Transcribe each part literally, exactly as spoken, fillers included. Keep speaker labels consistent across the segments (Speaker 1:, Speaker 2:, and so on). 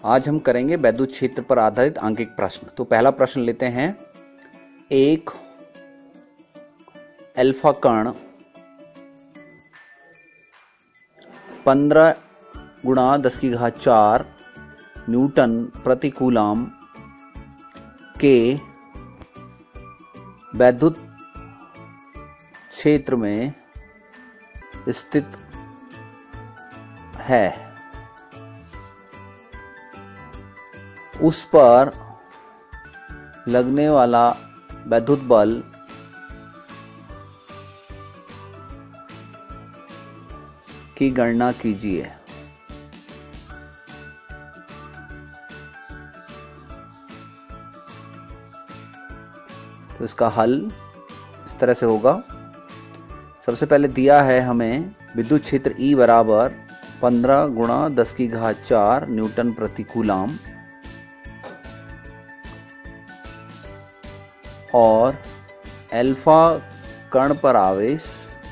Speaker 1: आज हम करेंगे वैद्युत क्षेत्र पर आधारित आंकिक प्रश्न। तो पहला प्रश्न लेते हैं। एक अल्फा कण पंद्रह गुणा दस की घात चार न्यूटन प्रति कूलम के वैद्युत क्षेत्र में स्थित है, उस पर लगने वाला वैद्युत बल की गणना कीजिए। तो इसका हल इस तरह से होगा। सबसे पहले दिया है हमें विद्युत क्षेत्र E बराबर पंद्रह गुणा दस की घात चार न्यूटन प्रति कूलम और अल्फा कण पर आवेश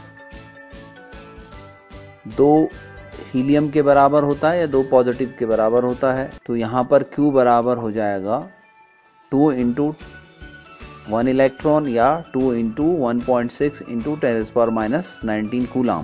Speaker 1: दो हीलियम के बराबर होता है या दो पॉजिटिव के बराबर होता है। तो यहाँ पर Q बराबर हो जाएगा टू इंटू वन इलेक्ट्रॉन या two into one point six into ten power minus nineteen coulomb.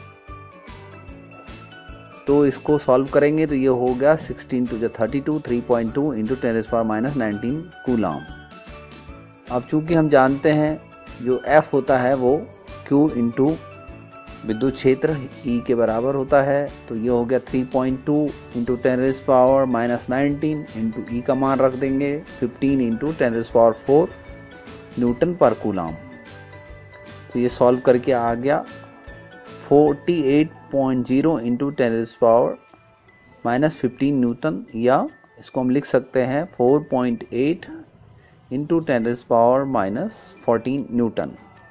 Speaker 1: तो इसको सॉल्व करेंगे तो ये हो गया सिक्सटीन टू जो thirty two three point two into ten power minus nineteen coulomb. अब चूंकि हम जानते हैं जो F होता है वो Q इंटू विद्युत क्षेत्र E के बराबर होता है। तो ये हो गया three point two into ten power minus nineteen into E का मान रख देंगे fifteen into ten power four newton पर कूलम। तो ये सॉल्व करके आ गया forty eight point zero into ten power minus fifteen newton, या इसको हम लिख सकते हैं four point eight into ten power minus fourteen newton.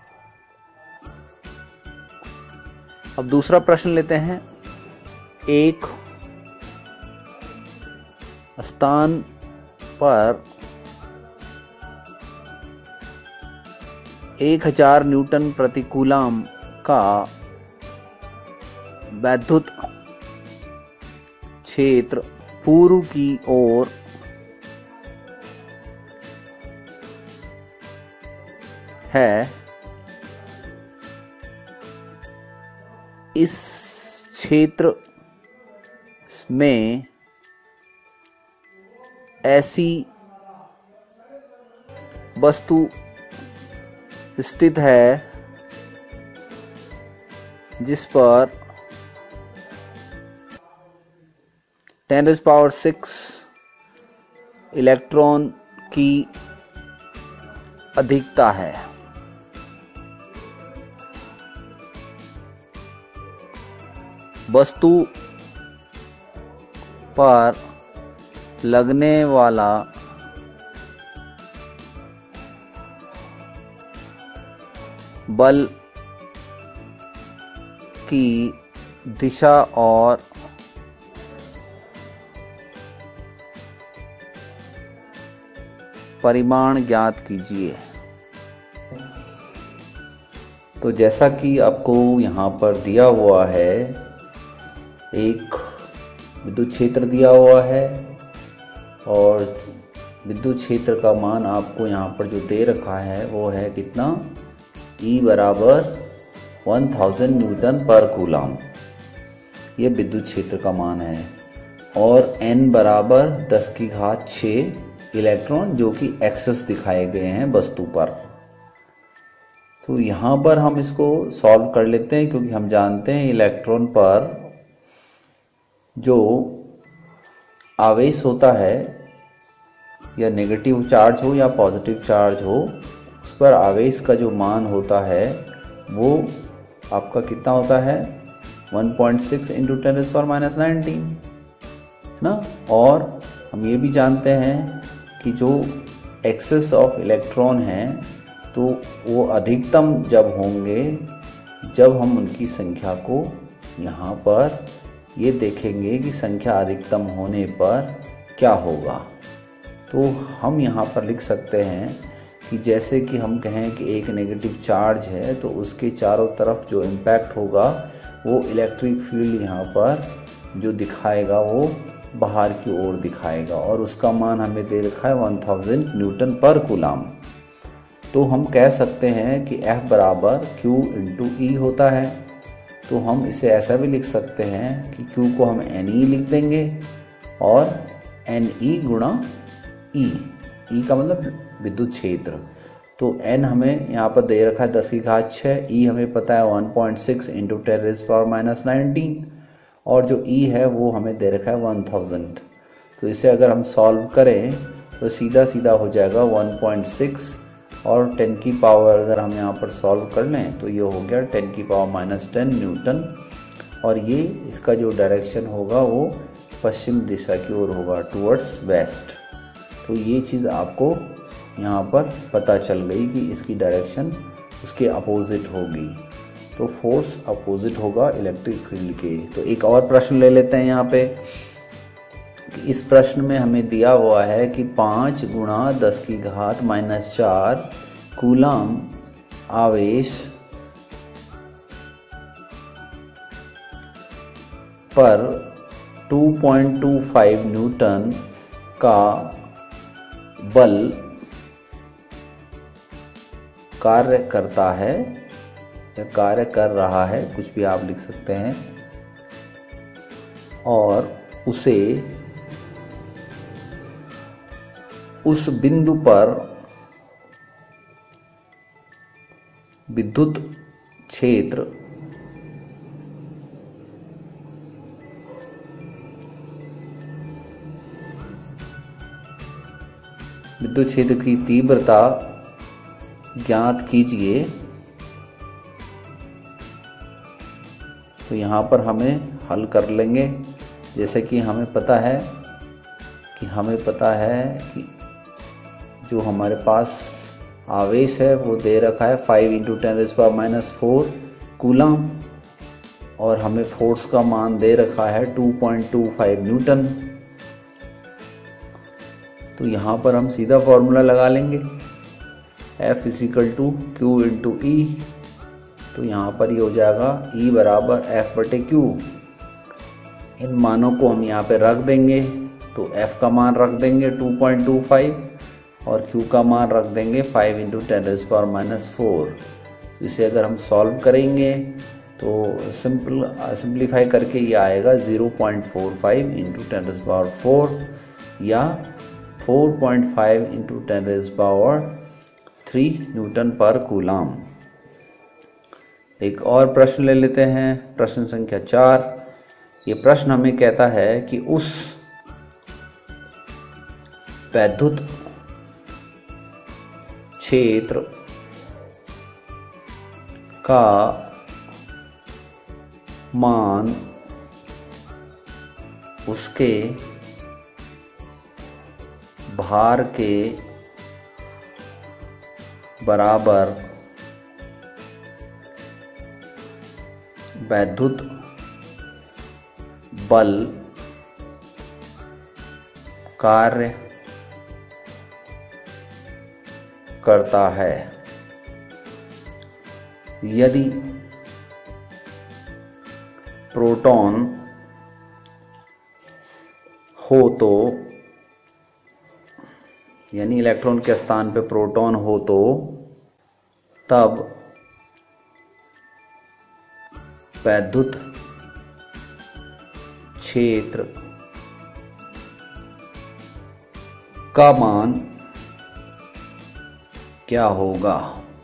Speaker 1: अब दूसरा प्रश्न लेते हैं। एक स्थान पर एक हजार न्यूटन प्रति कूलम का वैद्युत क्षेत्र पूर्व की ओर है। इस क्षेत्र में ऐसी वस्तु स्थित है जिस पर टेन पावर सिक्स इलेक्ट्रॉन की अधिकता है। वस्तु पर लगने वाला बल की दिशा और परिमाण ज्ञात कीजिए। तो जैसा कि आपको यहाँ पर दिया हुआ है, एक विद्युत क्षेत्र दिया हुआ है और विद्युत क्षेत्र का मान आपको यहाँ पर जो दे रखा है वो है कितना, E बराबर वन थाउजेंड न्यूटन पर कूलम। ये विद्युत क्षेत्र का मान है और N बराबर दस की घात छः इलेक्ट्रॉन जो कि एक्सेस दिखाए गए हैं वस्तु पर। तो यहाँ पर हम इसको सॉल्व कर लेते हैं क्योंकि हम जानते हैं इलेक्ट्रॉन पर जो आवेश होता है या नेगेटिव चार्ज हो या पॉजिटिव चार्ज हो, उस पर आवेश का जो मान होता है वो आपका कितना होता है one point six into ten power minus nineteen ना। और हम ये भी जानते हैं कि जो एक्सेस ऑफ इलेक्ट्रॉन हैं तो वो अधिकतम जब होंगे जब हम उनकी संख्या को यहाँ पर ये देखेंगे कि संख्या अधिकतम होने पर क्या होगा। तो हम यहाँ पर लिख सकते हैं कि जैसे कि हम कहें कि एक नेगेटिव चार्ज है तो उसके चारों तरफ जो इम्पैक्ट होगा वो इलेक्ट्रिक फील्ड यहाँ पर जो दिखाएगा वो बाहर की ओर दिखाएगा और उसका मान हमें दे रखा है वन थाउजेंड न्यूटन पर कूलाम। तो हम कह सकते हैं कि F बराबर Q इंटू ई होता है। तो हम इसे ऐसा भी लिख सकते हैं कि Q को हम एन ई लिख देंगे और एन ई गुणा ई, ई का मतलब विद्युत क्षेत्र। तो n हमें यहाँ पर दे रखा है दस की घात छः, ई हमें पता है one point six into ten raise power minus nineteen, और जो ई है वो हमें दे रखा है वन थाउजेंड। तो इसे अगर हम सॉल्व करें तो सीधा सीधा हो जाएगा वन पॉइंट सिक्स, और टेन की पावर अगर हम यहाँ पर सॉल्व कर लें तो ये हो गया टेन की पावर माइनस टेन न्यूटन, और ये इसका जो डायरेक्शन होगा वो पश्चिम दिशा की ओर होगा, टुवर्ड्स वेस्ट। तो ये चीज़ आपको यहाँ पर पता चल गई कि इसकी डायरेक्शन उसके अपोजिट होगी। तो फोर्स अपोजिट होगा इलेक्ट्रिक फील्ड के। तो एक और प्रश्न ले लेते हैं यहाँ पे। इस प्रश्न में हमें दिया हुआ है कि पाँच गुणा दस की घात माइनस चार कूलाम आवेश पर two point two five newton का बल कार्य करता है या कार्य कर रहा है, कुछ भी आप लिख सकते हैं, और उसे उस बिंदु पर विद्युत क्षेत्र विद्युत क्षेत्र की तीव्रता ज्ञात कीजिए। तो यहाँ पर हमें हल कर लेंगे। जैसे कि हमें पता है कि हमें पता है कि जो हमारे पास आवेश है वो दे रखा है five into ten raise power minus four coulomb, और हमें फोर्स का मान दे रखा है two point two five newton. तो यहाँ पर हम सीधा फॉर्मूला लगा लेंगे, F equal to Q into E. तो यहाँ पर ये हो जाएगा E बराबर F बटे क्यू। इन मानों को हम यहाँ पे रख देंगे। तो F का मान रख देंगे टू पॉइंट टू फाइव और Q का मान रख देंगे five into ten raise power minus four. इसे अगर हम सॉल्व करेंगे तो सिंपल सिंप्लीफाई करके ये आएगा zero point four five into ten raise power four या four point five into ten raise power three newton पर कूलाम। एक और प्रश्न ले लेते हैं, प्रश्न संख्या चार। ये प्रश्न हमें कहता है कि उस वैद्युत क्षेत्र का मान उसके भार के बराबर वैद्युत बल कार्य करता है। यदि प्रोटॉन हो तो, यानी इलेक्ट्रॉन के स्थान पे प्रोटॉन हो तो, तब वैद्युत क्षेत्र का मान क्या होगा।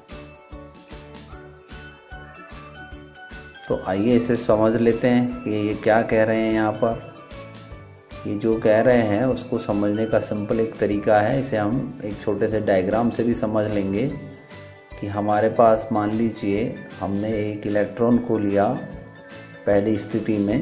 Speaker 1: तो आइए इसे समझ लेते हैं कि ये क्या कह रहे हैं। यहाँ पर ये जो कह रहे हैं उसको समझने का सिंपल एक तरीका है, इसे हम एक छोटे से डायग्राम से भी समझ लेंगे। कि हमारे पास मान लीजिए हमने एक इलेक्ट्रॉन को लिया पहली स्थिति में,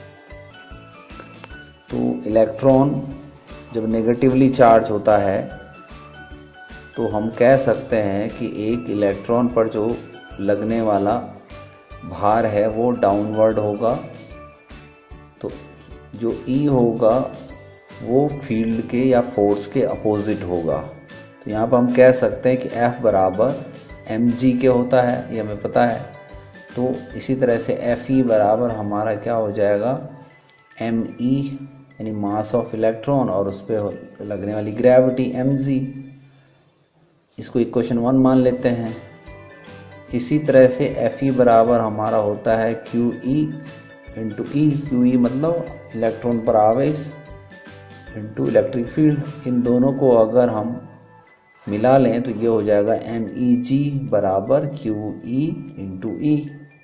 Speaker 1: तो इलेक्ट्रॉन जब नेगेटिवली चार्ज होता है तो हम कह सकते हैं कि एक इलेक्ट्रॉन पर जो लगने वाला भार है वो डाउनवर्ड होगा, तो जो E होगा वो फील्ड के या फोर्स के अपोजिट होगा। तो यहाँ पर हम कह सकते हैं कि F बराबर एम जी के होता है, ये हमें पता है। तो इसी तरह से एफ ई बराबर हमारा क्या हो जाएगा, एम ई यानी मास ऑफ इलेक्ट्रॉन और उस पर लगने वाली ग्रेविटी एम जी। इसको इक्वेशन वन मान लेते हैं। इसी तरह से एफ ई बराबर हमारा होता है Q E into E. Q E मतलब इलेक्ट्रॉन पर आवेश इंटू इलेक्ट्रिक फील्ड। इन दोनों को अगर हम मिला लें तो ये हो जाएगा एम ई जी बराबर क्यू ई इंटू ई।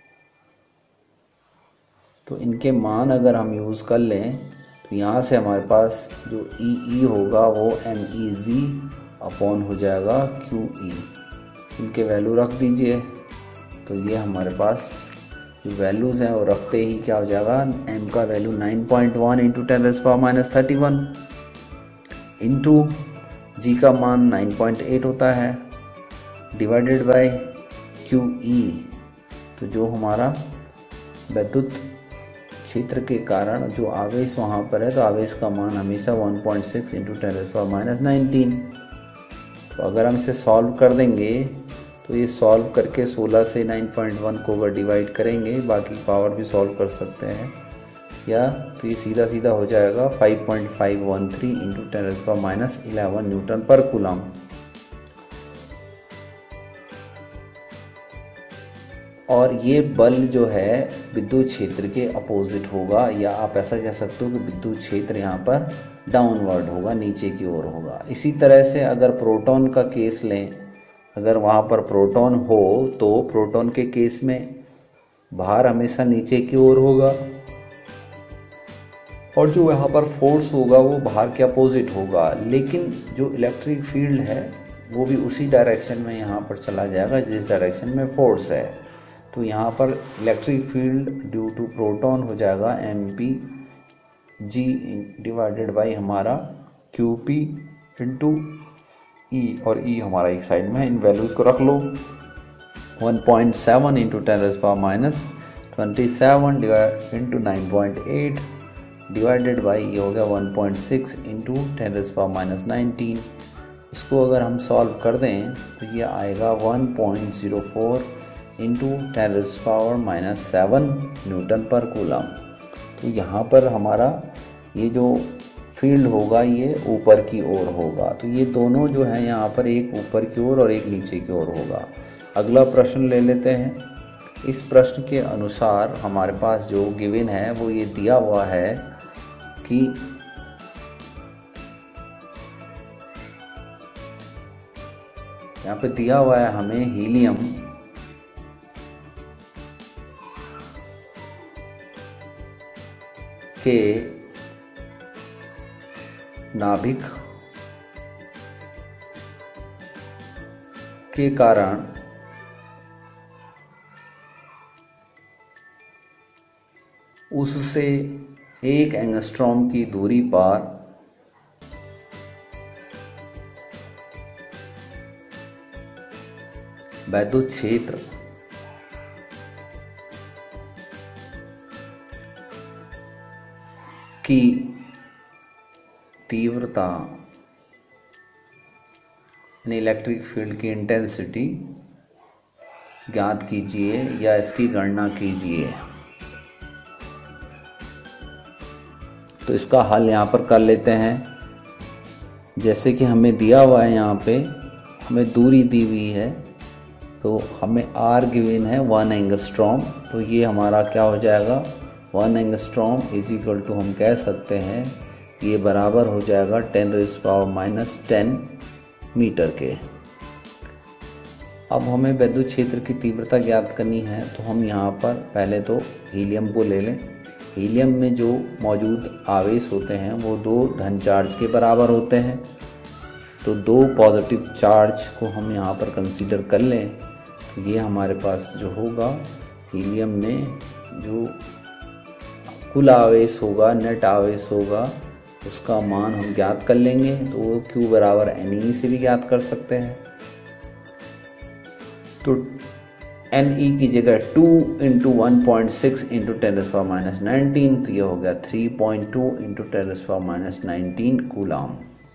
Speaker 1: तो इनके मान अगर हम यूज़ कर लें तो यहाँ से हमारे पास जो ई ई होगा वो एम ई जी अपॉन हो जाएगा क्यू ई। इनके वैल्यू रख दीजिए तो ये हमारे पास जो वैल्यूज़ हैं वो रखते ही क्या हो जाएगा, एम का value nine point one into ten raise power minus thirty one into G का मान नाइन पॉइंट एट होता है डिवाइडेड बाय क्यू ई। तो जो हमारा विद्युत क्षेत्र के कारण जो आवेश वहाँ पर है तो आवेश का मान हमेशा one point six into ten raise power minus nineteen. तो अगर हम इसे सॉल्व कर देंगे तो ये सॉल्व करके सोलह से नाइन पॉइंट वन को अगर डिवाइड करेंगे, बाकी पावर भी सॉल्व कर सकते हैं या तो ये सीधा सीधा हो जाएगा five point five one three into ten raise power minus eleven newton पर कूलम। और ये बल जो है विद्युत क्षेत्र के अपोजिट होगा, या आप ऐसा कह सकते हो कि विद्युत क्षेत्र यहाँ पर डाउनवर्ड होगा, नीचे की ओर होगा। इसी तरह से अगर प्रोटॉन का केस लें, अगर वहाँ पर प्रोटॉन हो तो प्रोटॉन के केस में भार हमेशा नीचे की ओर होगा और जो यहाँ पर फोर्स होगा वो भार के अपोजिट होगा। लेकिन जो इलेक्ट्रिक फील्ड है वो भी उसी डायरेक्शन में यहाँ पर चला जाएगा जिस डायरेक्शन में फोर्स है। तो यहाँ पर electric field due to proton हो जाएगा M P G divided by हमारा क्यू पी इंटू ई, और ई हमारा एक साइड में है। इन वैल्यूज़ को रख लो, one point seven into ten raise power minus twenty seven divide into nine point eight divided by ये हो गया one point six into ten raise power minus nineteen. इसको अगर हम सॉल्व कर दें तो ये आएगा one point zero four into ten raise power minus seven newton पर कूलम। तो यहाँ पर हमारा ये जो फील्ड होगा ये ऊपर की ओर होगा। तो ये दोनों जो है यहाँ पर एक ऊपर की ओर और एक नीचे की ओर होगा। अगला प्रश्न ले लेते हैं। इस प्रश्न के अनुसार हमारे पास जो गिवन है वो ये दिया हुआ है कि यहाँ पे दिया हुआ है हमें हीलियम के नाभिक के कारण उससे एक एंगस्ट्रॉम की दूरी पर विद्युत क्षेत्र की तीव्रता यानी इलेक्ट्रिक फील्ड की इंटेंसिटी ज्ञात कीजिए या इसकी गणना कीजिए। तो इसका हल यहाँ पर कर लेते हैं। जैसे कि हमें दिया हुआ है, यहाँ पे हमें दूरी दी हुई है तो हमें आर गिवन है वन एंगस्ट्रॉम। तो ये हमारा क्या हो जाएगा, one angstrom is equal to हम कह सकते हैं ये बराबर हो जाएगा ten raise power minus ten metre के। अब हमें विद्युत क्षेत्र की तीव्रता ज्ञात करनी है तो हम यहाँ पर पहले तो हीलियम को ले लें। हीलियम में जो मौजूद आवेश होते हैं वो दो धन चार्ज के बराबर होते हैं। तो दो पॉजिटिव चार्ज को हम यहाँ पर कंसीडर कर लें तो ये हमारे पास जो होगा हीलियम में जो कुल आवेश होगा, नेट आवेश होगा, उसका मान हम ज्ञात कर लेंगे। तो वो Q बराबर एन ई से भी ज्ञात कर सकते हैं। तो एन ई की जगह two into one point six into ten raise power minus nineteen, तो ये हो गया three point two into ten raise power minus nineteen coulomb.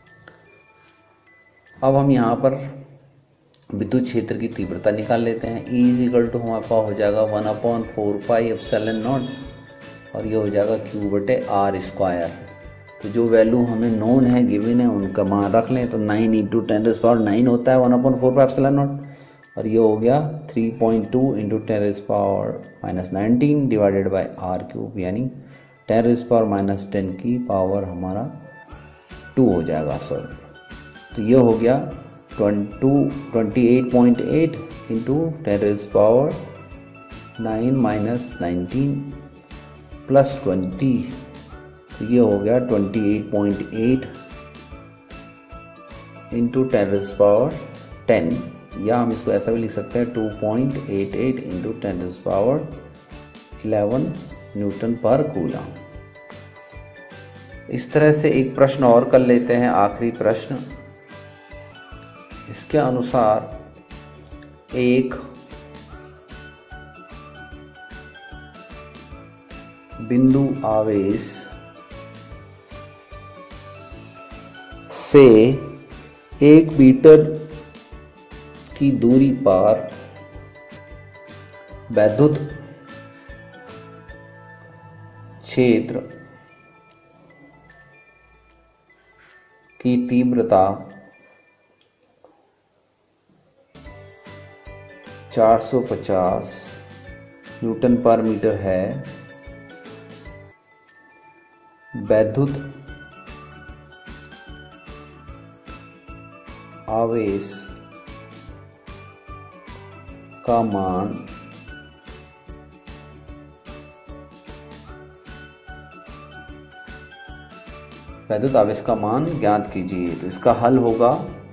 Speaker 1: अब हम यहाँ पर विद्युत क्षेत्र की तीव्रता निकाल लेते हैं। E इज इक्वल टू हमारे पास हो जाएगा one upon four pi epsilon naught और ये हो जाएगा Q बटे आर स्क्वायर। तो जो वैल्यू हमें नोन है, गिवन है, उनका मान रख लें। तो nine into ten raise power nine होता है one upon four pi epsilon naught, और ये हो गया three point two into ten raise power minus nineteen divided by R cube, यानी ten raise power minus ten की पावर हमारा टू हो जाएगा सॉल्व। तो ये हो गया twenty eight point eight into ten raise power nine minus nineteen plus twenty, तो ये हो गया twenty eight point eight into ten raise power ten, या हम इसको ऐसा भी लिख सकते हैं two point eight eight into ten raise power eleven newton पर कूलम। इस तरह से एक प्रश्न और कर लेते हैं, आखिरी प्रश्न। इसके अनुसार एक बिंदु आवेश से एक मीटर की दूरी पर वैद्युत क्षेत्र की तीव्रता चार सौ पचास न्यूटन पर मीटर है। वैद्युत आवेश का मान वैद्युत आवेश का मान ज्ञात कीजिए। तो इसका हल होगा,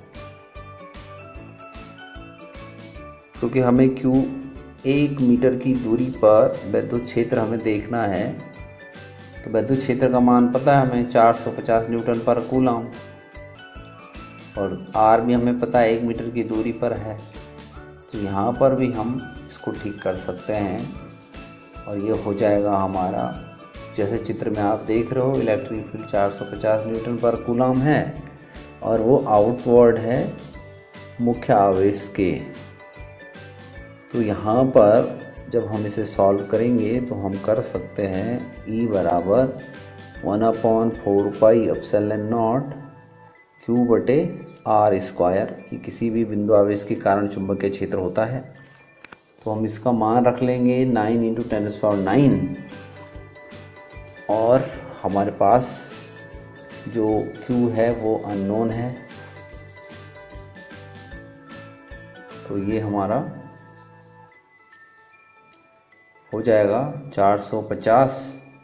Speaker 1: क्योंकि हमें Q एक मीटर की दूरी पर वैद्युत क्षेत्र हमें देखना है, तो वैद्युत क्षेत्र का मान पता है हमें चार सौ पचास न्यूटन पर कूलम, और R भी हमें पता है एक मीटर की दूरी पर है। तो यहाँ पर भी हम इसको ठीक कर सकते हैं, और ये हो जाएगा हमारा, जैसे चित्र में आप देख रहे हो, इलेक्ट्रिक फील्ड चार सौ पचास न्यूटन पर कूलम है और वो आउटवर्ड है मुख्य आवेश के। तो यहाँ पर जब हम इसे सॉल्व करेंगे तो हम कर सकते हैं E बराबर one upon four pi epsilon naught Q बटे आर स्क्वायर, कि किसी भी बिंदु आवेश के कारण चुंबकीय क्षेत्र होता है। तो हम इसका मान रख लेंगे nine into ten raise power nine, और हमारे पास जो Q है वो अननोन है। तो ये हमारा हो जाएगा चार सौ पचास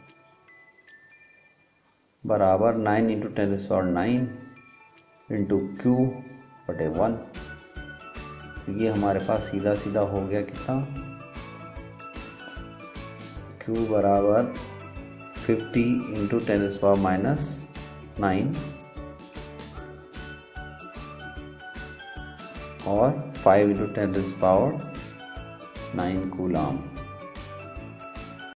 Speaker 1: बराबर nine into ten raise power nine into Q बटे वन। तो ये हमारे पास सीधा सीधा हो गया कितना, Q बराबर fifty into ten raise power minus nine और five into ten raise power nine coulomb.